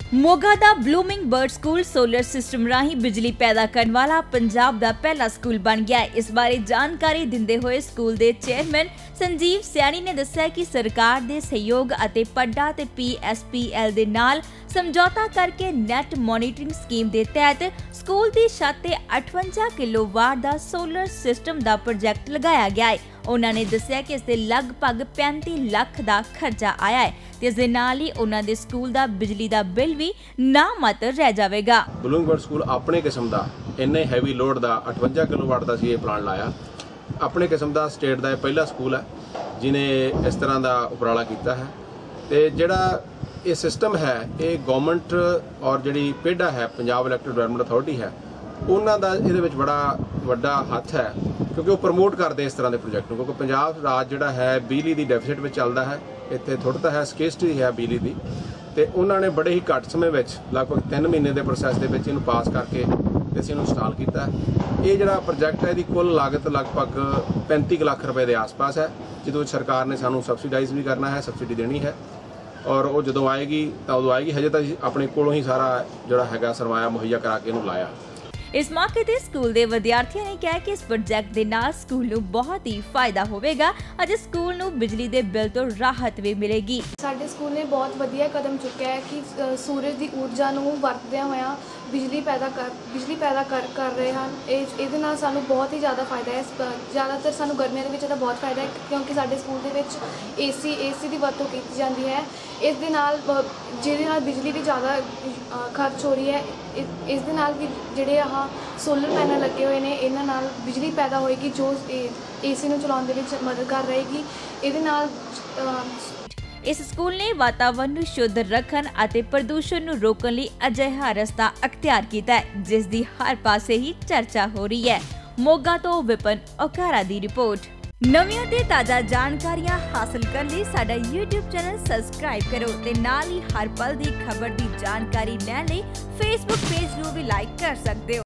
ਮੋਗਾ ਦਾ blooming bird school solar system ਰਾਹੀਂ ਬਿਜਲੀ ਪੈਦਾ ਕਰਨ ਵਾਲਾ ਪੰਜਾਬ ਦਾ ਪਹਿਲਾ ਸਕੂਲ ਬਣ ਗਿਆ ਹੈ। ਇਸ ਬਾਰੇ ਜਾਣਕਾਰੀ ਦਿੰਦੇ ਹੋਏ ਸਕੂਲ ਦੇ ਚੇਅਰਮੈਨ ਸੰਜੀਵ ਸਿਆਣੀ ਨੇ ਦੱਸਿਆ ਕਿ ਸਰਕਾਰ ਦੇ ਸਹਿਯੋਗ ਅਤੇ ਪੱਡਾ ਤੇ PSPL ਦੇ ਨਾਲ ਸਮਝੌਤਾ ਕਰਕੇ ਨੈਟ ਮੋਨੀਟਰਿੰਗ ਸਕੀਮ ਦੇ ਤਹਿਤ ਸਕੂਲ ਦੀ ਛੱਤ ਤੇ 58 ਕਿਲੋਵਾਟ ਦਾ ਸੋਲਰ ਸਿਸਟਮ ਦਾ ਪ੍ਰੋਜੈਕਟ ਲਗਾਇਆ ਗਿਆ ਹੈ। ਉਹਨਾਂ ਨੇ ਦੱਸਿਆ ਕਿ ਇਸ ਦੇ ਲਗਭਗ 35 ਲੱਖ ਦਾ ਖਰਚਾ ਆਇਆ ਹੈ ਤੇ ਇਸ ਦੇ ਨਾਲ ਹੀ ਉਹਨਾਂ ਦੇ ਸਕੂਲ ਦਾ ਬਿਜਲੀ ਦਾ ਬਿੱਲ ਵੀ ਨਾ ਮਾਤਰ ਰਹਿ ਜਾਵੇਗਾ। ਬਲੂਮਿੰਗ ਬਰਡ ਸਕੂਲ ਆਪਣੇ ਕਿਸਮ ਦਾ ਇੰਨੇ ਹੈਵੀ ਲੋਡ ਦਾ 58 ਕਿਲੋਵਾਟ ਦਾ ਸੀ ਇਹ ਪਲਾਂਟ ਲਾਇਆ। ਆਪਣੇ ਕਿਸਮ ਦਾ ਸਟੇਟ ਦਾ ਇਹ ਪਹਿਲਾ ਸਕੂਲ ਹੈ ਜਿਨੇ ਇਸ ਤਰ੍ਹਾਂ ਦਾ ਉਪਰਾਲਾ ਕੀਤਾ ਹੈ। ਤੇ ਜਿਹੜਾ ਇਹ ਸਿਸਟਮ ਹੈ ਇਹ ਗਵਰਨਮੈਂਟ ਔਰ ਜਿਹੜੀ ਪੇਡਾ ਹੈ ਪੰਜਾਬ ਇਲੈਕਟ੍ਰਿਕ ਡਿਵੈਲਪਮੈਂਟ ਅਥਾਰਟੀ ਹੈ ਉਹਨਾਂ ਦਾ ਇਹਦੇ ਵਿੱਚ ਬੜਾ ਵੱਡਾ ਹੱਥ ਹੈ ਕਿਉਂਕਿ ਉਹ ਪ੍ਰਮੋਟ ਕਰਦੇ ਇਸ ਤਰ੍ਹਾਂ ਦੇ ਪ੍ਰੋਜੈਕਟ ਨੂੰ। ਕਿਉਂਕਿ ਪੰਜਾਬ ਰਾਜ ਜਿਹੜਾ ਹੈ ਬਿਜਲੀ ਦੀ ਡੈਫਿਸਿਟ ਵਿੱਚ ਚੱਲਦਾ ਹੈ, ਇੱਥੇ ਥੋੜ੍ਹਾ ਹੈ ਸਕੇਸਟੀ ਹੈ ਬਿਜਲੀ ਦੀ, ਤੇ ਉਹਨਾਂ ਨੇ ਬੜੇ ਹੀ ਘੱਟ ਸਮੇਂ ਵਿੱਚ ਲਗਭਗ 3 ਮਹੀਨੇ ਦੇ ਪ੍ਰੋਸੈਸ ਦੇ ਵਿੱਚ ਇਹਨੂੰ ਪਾਸ ਕਰਕੇ ਤੇ ਅਸੀਂ ਇਹਨੂੰ ਇੰਸਟਾਲ ਕੀਤਾ। ਇਹ ਜਿਹੜਾ ਪ੍ਰੋਜੈਕਟ ਹੈ ਇਹਦੀ ਕੁੱਲ ਲਾਗਤ ਲਗਭਗ 35 ਲੱਖ ਰੁਪਏ ਦੇ ਆਸ-ਪਾਸ ਹੈ, ਜਿਹਦੇ ਵਿੱਚ ਸਰਕਾਰ ਨੇ ਸਾਨੂੰ ਸਬਸਿਡਾਈਜ਼ ਵੀ ਕਰਨਾ ਹੈ, ਸਬਸਿਡੀ ਦੇਣੀ ਹੈ ਔਰ ਉਹ ਜਦੋਂ ਆਏਗੀ ਤਾਂ ਉਦੋਂ ਆਏਗੀ। ਹਜੇ ਤਾਂ ਆਪਣੇ ਕੋਲੋਂ ਹੀ ਸਾਰਾ ਜਿਹੜਾ ਹੈਗਾ ਸਰਮਾਇਆ ਮੁਹੱਈਆ ਕਰਾ ਕੇ ਇਹਨੂੰ ਲਾਇਆ। ਇਸ ਮੌਕੇ ਤੇ ਸਕੂਲ ਦੇ ਵਿਦਿਆਰਥੀਆਂ ਨੇ ਕਿਹਾ ਕਿ ਇਸ ਪ੍ਰੋਜੈਕਟ ਦੇ ਨਾਲ ਸਕੂਲ ਨੂੰ ਬਹੁਤ ਹੀ ਫਾਇਦਾ ਹੋਵੇਗਾ ਅਤੇ ਸਕੂਲ ਨੂੰ ਬਿਜਲੀ ਦੇ ਬਿੱਲ ਤੋਂ ਰਾਹਤ ਵੀ ਮਿਲੇਗੀ। ਸਾਡੇ ਸਕੂਲ ਨੇ ਬਹੁਤ ਵਧੀਆ ਕਦਮ ਚੁੱਕਿਆ ਹੈ ਕਿ ਸੂਰਜ ਦੀ ਊਰਜਾ ਨੂੰ ਵਰਤਦਿਆਂ ਹੋਇਆਂ ਬਿਜਲੀ ਪੈਦਾ ਕਰ ਰਹੇ ਹਨ। ਇਹਦੇ ਨਾਲ ਸਾਨੂੰ ਬਹੁਤ ਹੀ ਜ਼ਿਆਦਾ ਫਾਇਦਾ ਹੈ। ਜ਼ਿਆਦਾਤਰ ਸਾਨੂੰ ਗਰਮੀਆਂ ਦੇ ਵਿੱਚ ਇਹਦਾ ਬਹੁਤ ਫਾਇਦਾ ਹੈ ਕਿਉਂਕਿ ਸਾਡੇ ਸਕੂਲ ਦੇ ਵਿੱਚ AC ਦੀ ਵਰਤੋਂ ਕੀਤੀ ਜਾਂਦੀ ਹੈ। ਇਸ ਦੇ ਨਾਲ ਜਿਹਦੇ ਨਾਲ ਬਿਜਲੀ ਵੀ ਜ਼ਿਆਦਾ ਖਰਚ ਹੋ ਰਹੀ ਹੈ। ਇਸ ਦੇ ਨਾਲ ਵੀ ਜਿਹੜੇ ਸੋਲਰ ਪੈਨਲ ਲੱਗੇ ਹੋਏ ਨੇ ਇਹਨਾਂ ਨਾਲ ਬਿਜਲੀ ਪੈਦਾ ਹੋਏਗੀ ਜੋ AC ਨੂੰ ਚਲਾਉਣ ਦੇ ਵਿੱਚ ਮਦਦ ਕਰ ਰਹੇਗੀ। ਇਹਦੇ ਨਾਲ ਇਸ ਸਕੂਲ ਨੇ ਵਾਤਾਵਰਣ ਨੂੰ ਸ਼ੁੱਧ ਰੱਖਣ ਅਤੇ ਪ੍ਰਦੂਸ਼ਣ ਨੂੰ ਰੋਕਣ ਲਈ ਅਜਿਹਾ ਰਸਤਾ ਅਖਤਿਆਰ ਕੀਤਾ ਹੈ ਜਿਸ ਦੀ ਹਰ ਪਾਸੇ ਹੀ ਚਰਚਾ ਹੋ ਰਹੀ ਹੈ। ਮੋਗਾ ਤੋਂ ਵਿਪਨ ਓਕਾਰਾ ਦੀ ਰਿਪੋਰਟ। ਨਵੀਆਂ ਤੇ ਤਾਜ਼ਾ ਜਾਣਕਾਰੀਆਂ ਹਾਸਲ ਕਰਨ ਲਈ ਸਾਡਾ YouTube ਚੈਨਲ ਸਬਸਕ੍ਰਾਈਬ ਕਰੋ ਤੇ ਨਾਲ ਹੀ ਹਰ ਪਲ ਦੀ ਖਬਰ ਦੀ ਜਾਣਕਾਰੀ ਲੈਣ ਲਈ Facebook ਪੇਜ ਨੂੰ ਵੀ ਲਾਈਕ ਕਰ ਸਕਦੇ ਹੋ।